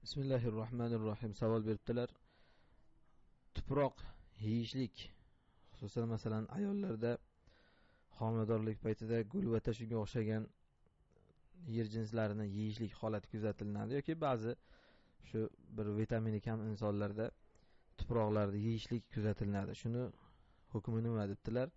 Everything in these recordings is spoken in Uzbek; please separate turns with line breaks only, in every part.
Bismillahirrohmanirrohim. Savol beribdilar. Tuproq yeyishlik, xususan masalan ayollarda homiladorlik paytida gulvata shunga o'xshagan yer jinslarini yeyishlik holati kuzatiladi yoki ba'zi shu bir vitamini kam insonlarda tuproqlarni yeyishlik kuzatiladi. Shuni hukmi nima debdilar?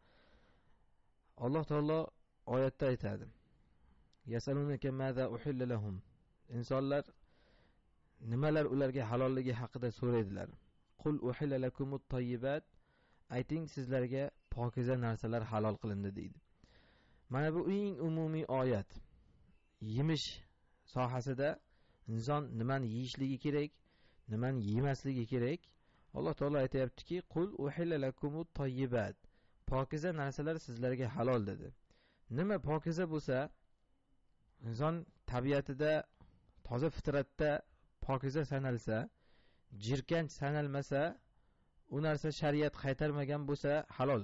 Alloh taolo oyatda aytadi. Yasalunaka maza uhilla lahum. Insonlar nimalar ularga halolligi haqida so'raydilar. Qul uhilla lakumut tayyibat. Ayting, sizlarga pokiza narsalar halol qilindi deydi. Mana bu eng umumiy oyat. Yemish sohasida inson nimani yeyishligi kerak, nimani yemasligi kerak. Alloh taolo aytayaptiki, qul uhilla lakumut tayyibat. Pokiza narsalar sizlarga halol dedi. Nima pokiza bo'lsa, inson tabiatida, toza fitratda pokiza sanalsa, jirkanch sanalmasa, u narsa shariat qaytarmagan bo'lsa halol.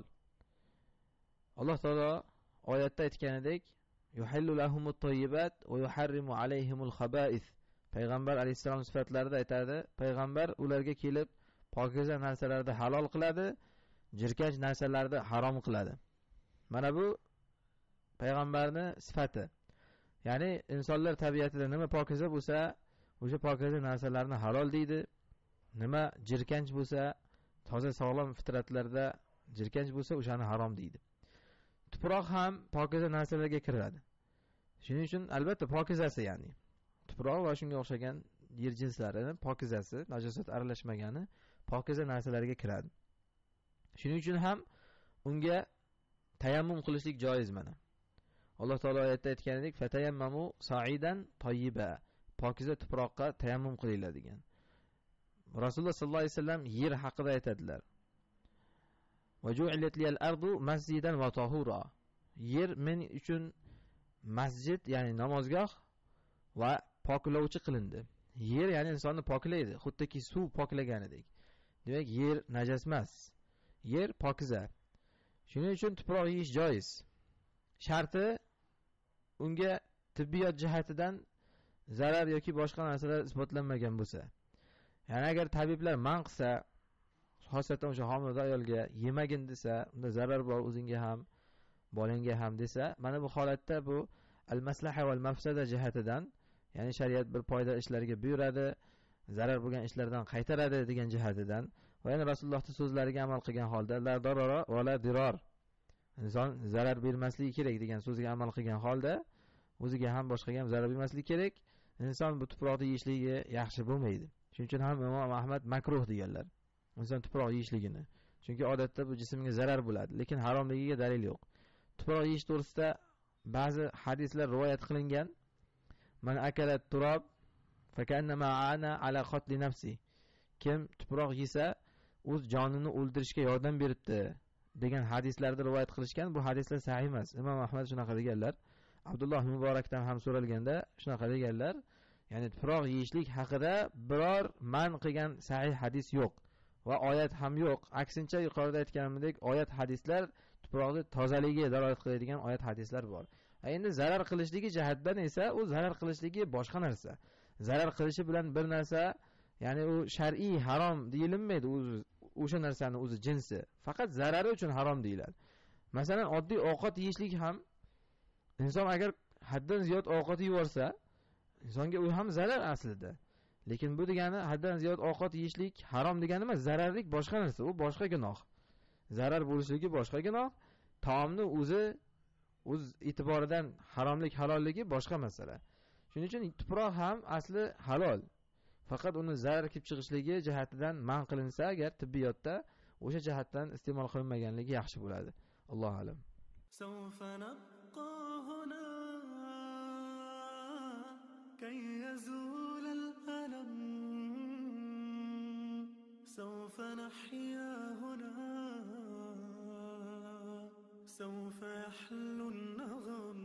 Alloh taolo oyatda aytganidek, yuhillu lahumut tayyibat va yuharrimu alayhimul khaba'ith. Payg'ambar alayhisalom sifatlarida aytadi, payg'ambar ularga kelib pokiza narsalarni halol qiladi, jirkanch narsalarni harom qiladi. Mana bu payg'ambarning sifati. Ya'ni insonlar tabiatida nima pokiza bo'lsa, o'sha pokiza narsalarni halol deydi. Nima jirkanch bo'lsa, toza sog'lom fitratlarda jirkanch bo'lsa, o'shani harom deydi. Tuproq ham pokiza narsalarga kiradi. Shuning uchun albatta pokizasi, ya'ni tuproq va shunga o'xshagan yer jinslarining pokizasi, najosat aralashmagani pokiza narsalarga kiradi. Shuning uchun ham unga tayammum qilishlik joiz mana. Alloh taolo oyatda aytganidek, fatayammamu sa'idan tayyiba. Pokiza tuproqqa tayammum qilinglar degan. Rasululloh sallallohu alayhi vasallam yer haqida aytadilar. Vaju'ilat liyal ardu masjidan va tahura. Yer men uchun masjid, ya'ni namozgoh va poklovchi qilindi. Yer ya'ni insonni poklaydi, xuddiki suv poklaganidek. Demak, yer najas emas. Yer pokiza. Shuning uchun tuproq yeyish joiz. Sharti unga tibbiyot jihatidan zarar yoki boshqa narsalar isbotlanmagan bo'lsa. Ya'ni agar tabiblar man qilsa, xosatan o'sha homilador ayolga yemagin desa, unda zarar bor o'zingga ham, bolangga ham desa, mana bu holatda bu al-maslaha val mafsada jihatidan, ya'ni shariat bir foyda ishlarga buyuradi, zarar bo'lgan ishlardan qaytaradi degan jihatidan va yana Rasulullohning so'zlariga amal qilgan holda la darara va la dirar. Inson zarar bermasligi kerak degan so'ziga amal qilgan holda o'ziga ham boshqaga ham zarar bermasligi kerak. Inson bu tuproqni yeyishligi yaxshi bo'lmaydi. Shuning uchun ham Imom Ahmad makruh deganlar. Inson tuproq yeyishligini. Chunki odatda bu jismga zarar bo'ladi, lekin haromligiga dalil yo'q. Tuproq yeyish to'g'risida ba'zi hadislar rivoyat qilingan. Man akalat turob fakannama ana ala qatli nafsi. Kim tuproq yesa, o'z jonini o'ldirishga yordam beribdi degan hadislarni rivoyat qilishgan. Bu hadislar sahih emas. Imom Ahmad shunaqa deganlar. Abdulloh Muborakdan ham so'ralganda shunaqa deganlar. Ya'ni tuproq yeyishlik haqida biror man qilgan sahih hadis yo'q va oyat ham yo'q. Aksincha, yuqorida aytganimdek, oyat hadislar tuproqning tozaligiga dalolat qiladigan oyat hadislar bor. Endi zarar qilishligi jihatdan esa u zarar qilishligi boshqa narsa. Zarar qilishi bilan bir narsa, ya'ni u shar'iy harom deyilmaydi, o'sha narsaning o'zi jinsi. Faqat zarari uchun harom deyiladi. Masalan, oddiy ovqat yeyishlik ham inson agar haddan ziyod ovqat yeyorsa, insonga u ham zarar aslida. Lekin bu degani haddan ziyod ovqat yeyishlik harom degani emas, zararlik boshqa narsa, u boshqa gunoh. Zarar bo'lishligi boshqa gunoh, taomni o'zi o'z e'tiboridan haromlik, halolligi boshqa masala. Shuning uchun tuproq ham asli halol. Faqat uni zarar kelib chiqishligi jihatidan man qilinsa, agar tibbiyotda o'sha jihatdan iste'mol qilinmaganligi yaxshi bo'ladi. Alloh alam.
كي يزول الألم سوف نحيا هنا سوف يحلو النغم